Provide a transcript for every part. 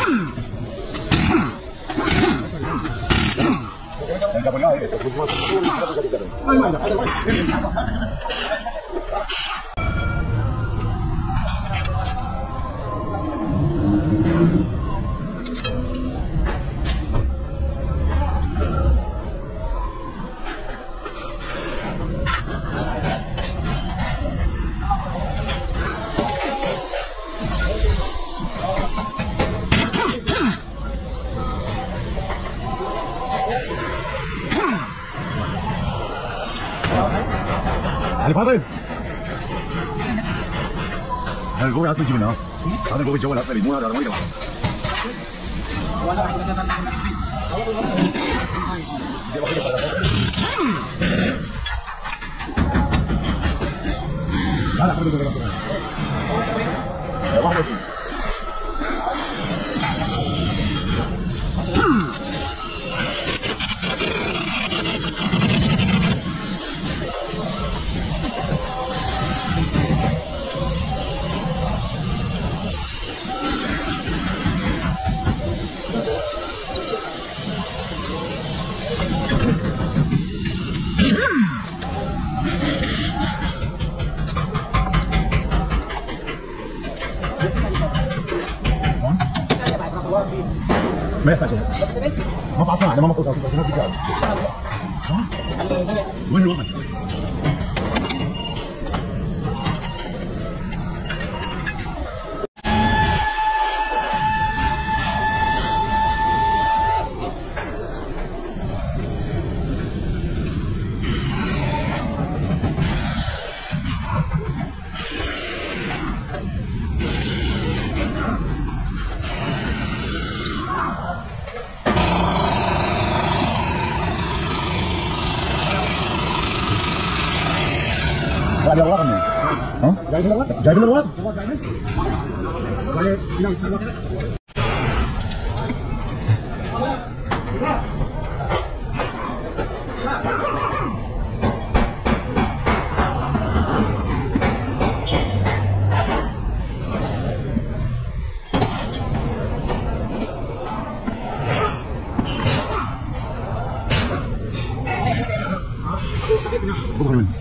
علي فاضل هذا الجو اصلا جبنا هذا الجو الجو الاصلي مو هذا ما يطلع لا ما يحتاج ما بعرف انا ما مفروض بس ما بدي وين الوطن؟ جايب الأوراق منين؟ ها؟ جايب الأوراق؟ جايب الأوراق؟ بكرة منه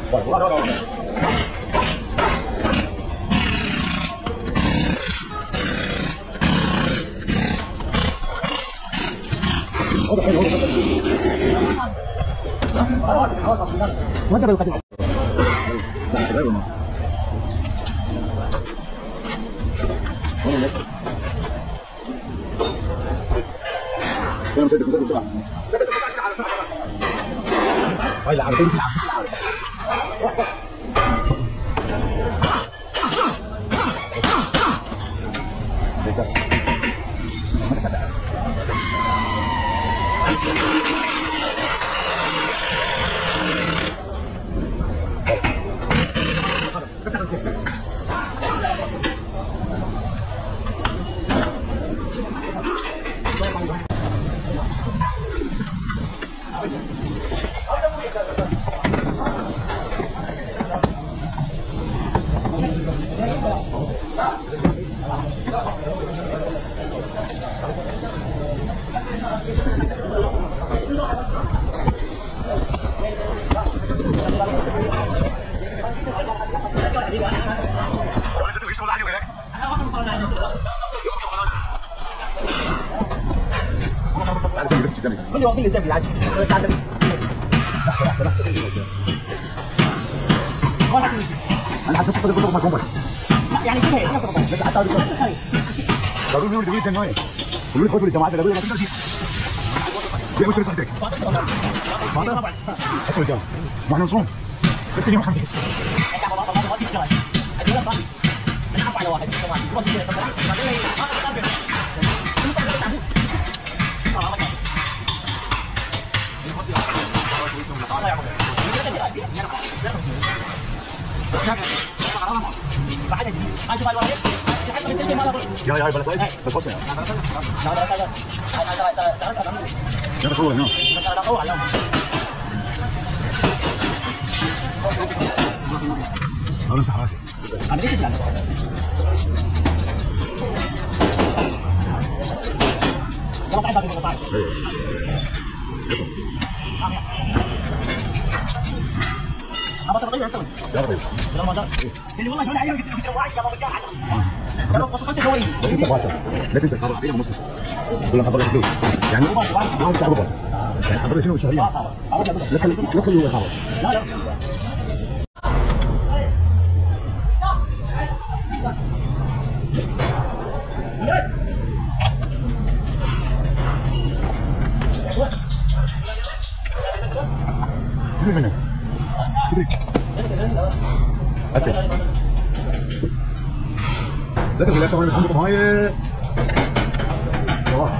من يوم اللي سوي العادي انا حسيت كده كله مجنون يعني كده هي بس حتى لو بيقولوا لي كان نايم بيقولوا لي خدوا الجماعه ده ما تقدرش دي مشكله صحتك فاضل اسمع الجو ما احنا نصوم بس اليوم خميس يا بلا سايد بس بص يا بصور هنا انا راسي انا ليش بتعمل خلاص عندك خلاص أبغى تغير أسوي. لا غير. لا ما زال. اللي والله جوني عليهم قلت له واعي قبل رجع. لا بس خلص شوي. لا تنسى واجب. لا تنسى خلاص علينا مسلم. يقول لك حضرتك فلوس. يعني ما بتاع بابا. يعني حضرتك شنو شهريا؟ لك اللي خلاص. لا لا. شنو منك؟ अच्छा देखो मिला कमाने हमको भाई वाह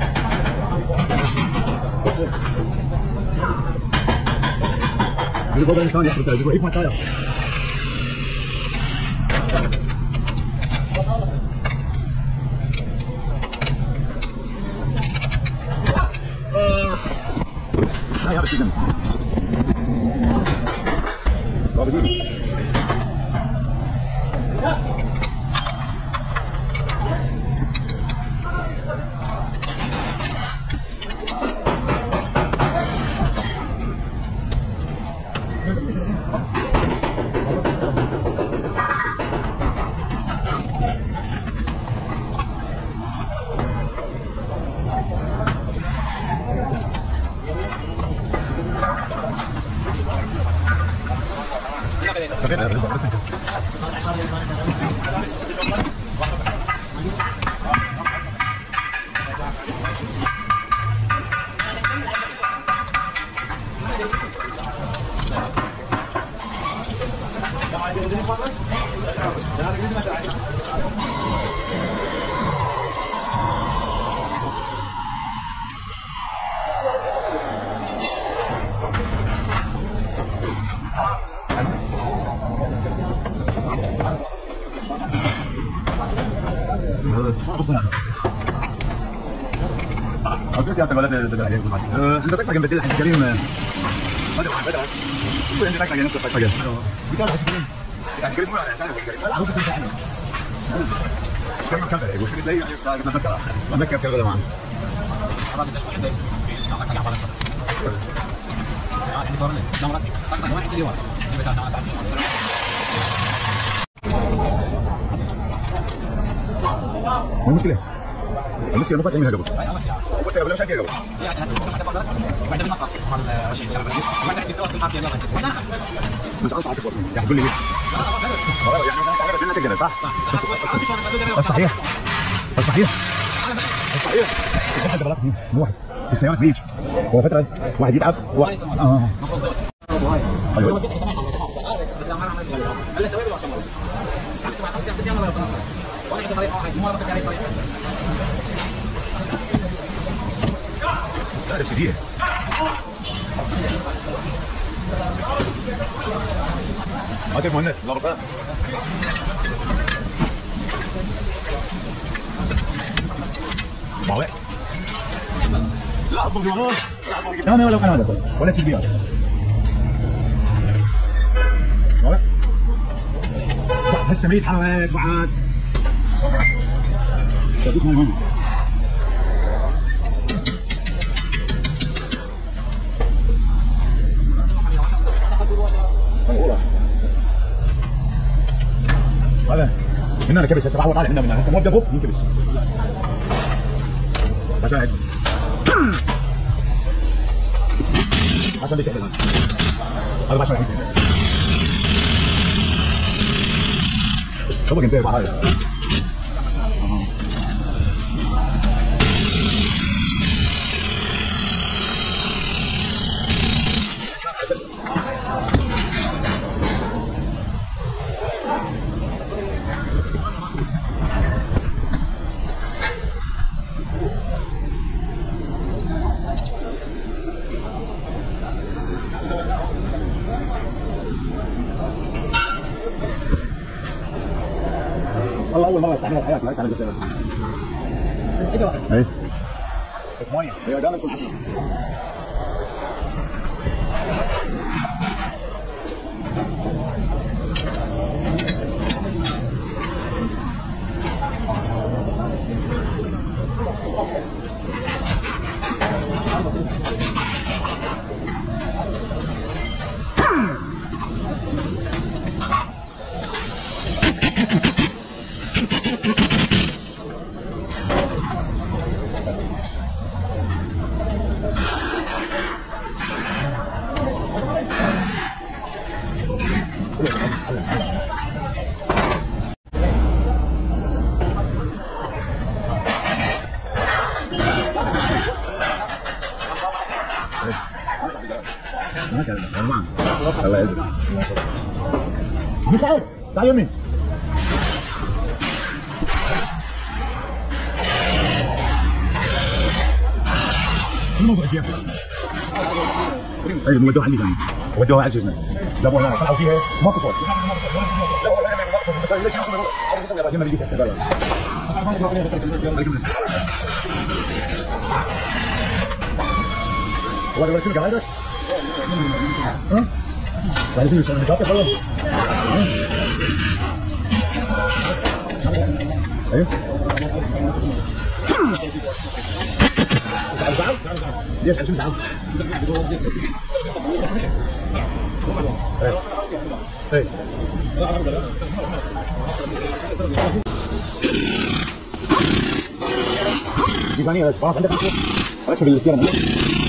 ये बहुत इंसान ये करता है जो एक मत आया यार सीजन बाबू जी انت تقطع جنب الحاج كريم بدأ انت تقطع جنب نفس الحاجه بتاع الحاج كريم الحاج كريم ولا عشان لا ممكن تنسى عنه كم كذا يقول لي زي اتذكر كذا معنا يعني المشكلة المشكلة ما تعملها قبل بس قبل مش قبل بس اصعب تخلص يعني تقول لي يعني مثلا تقدر صح الصحيح الصحيح الصحيح واحد بلاك مو واحد في السيارات بيجي هو فترة واحد يتعب ايوه لا نفسية ما شايف مهند الله ربنا معوق لا اضرب لي وراه لا انا ولا هذا ولا تبيع معوق هسه ما يتحرك بعد تدوك من هون هذا هنا كبس هسه راح طالع هنا هسه مو بدبوب ينكبس عشان هيك عشان ليش هذا ما عشان يحس طبق انت مع هذا والله اول مره استعملها في حياتي ما استعملت اي ميه هي دائما تكون حسنه الله يعزك مسعود تعال يمين شو الموضوع فيها؟ ايوه ودوها على ثاني ودوها على جزمه جابوها هنا طلعوا فيها ماكو صوت ولا شنو قاعد ها؟ بعد شنو شغل جاتك والله؟ ايوه ليش عشان زعل؟ ايه دي ثانية بس خلاص عندك خلاص في الاختيار